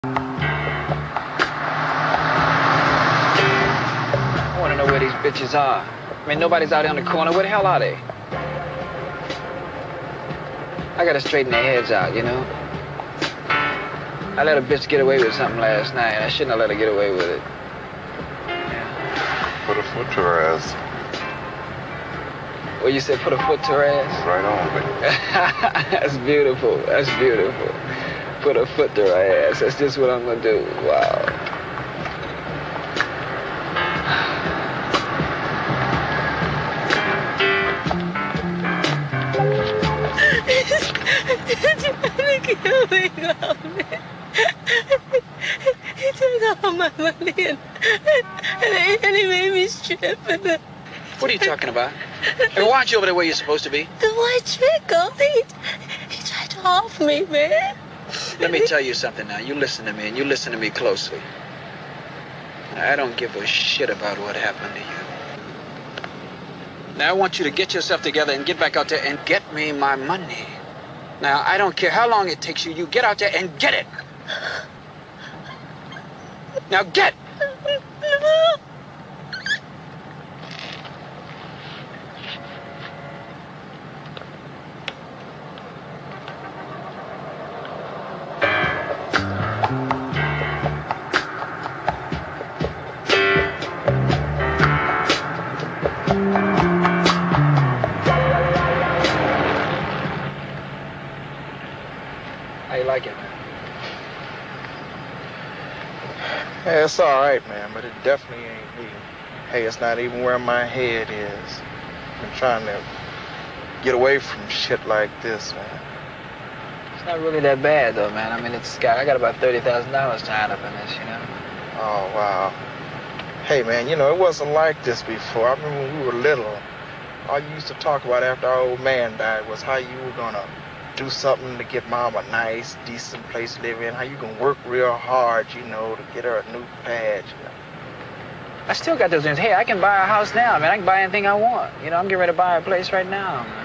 I want to know where these bitches are. I mean, nobody's out there on the corner. Where the hell are they? I gotta straighten their heads out, you know? I let a bitch get away with something last night. I shouldn't have let her get away with it. Put a foot to her ass. Well, you said put a foot to her ass? Right on, baby. That's beautiful. That's beautiful. Put a foot to her ass. That's just what I'm gonna do. Wow. He took all my money and he made me strip. What are you talking about? Hey, why aren't you over there where you're supposed to be? The white trickle. He tried to off me, man. Let me tell you something now. You listen to me, and you listen to me closely. I don't give a shit about what happened to you. Now, I want you to get yourself together and get back out there and get me my money. Now, I don't care how long it takes you. You get out there and get it. Now, get! How you like it? Hey, it's all right, man, but it definitely ain't me. Hey, it's not even where my head is. I'm trying to get away from shit like this, man. It's not really that bad, though, man. I mean, I got about $30,000 tied up in this, you know? Oh, wow. Hey, man, you know, it wasn't like this before. I remember when we were little, all you used to talk about after our old man died was how you were gonna do something to get mom a nice, decent place to live in, how you can work real hard, you know, to get her a new pad, you know. I still got those things. Hey, I can buy a house now, man. I can buy anything I want. You know, I'm getting ready to buy a place right now, man.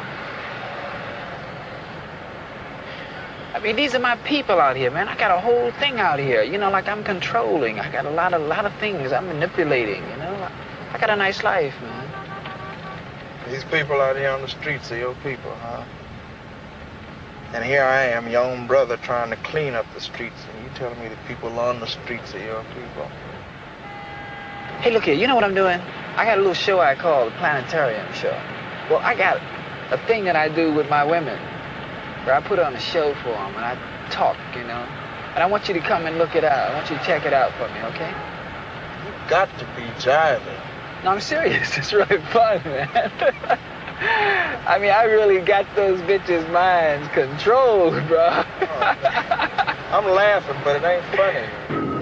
I mean, these are my people out here, man. I got a whole thing out here. You know, like I'm controlling. I got a lot of things I'm manipulating, you know. I got a nice life, man. These people out here on the streets are your people, huh? And here I am, your own brother, trying to clean up the streets, and you telling me the people on the streets are your people. Hey, look here, you know what I'm doing? I got a little show I call the Planetarium Show. Well, I got a thing that I do with my women, where I put on a show for them, and I talk, you know. And I want you to come and look it out. I want you to check it out for me, okay? You got to be jiving. No, I'm serious. It's really fun, man. I mean, I really got those bitches' minds controlled, bro. I'm laughing, but it ain't funny.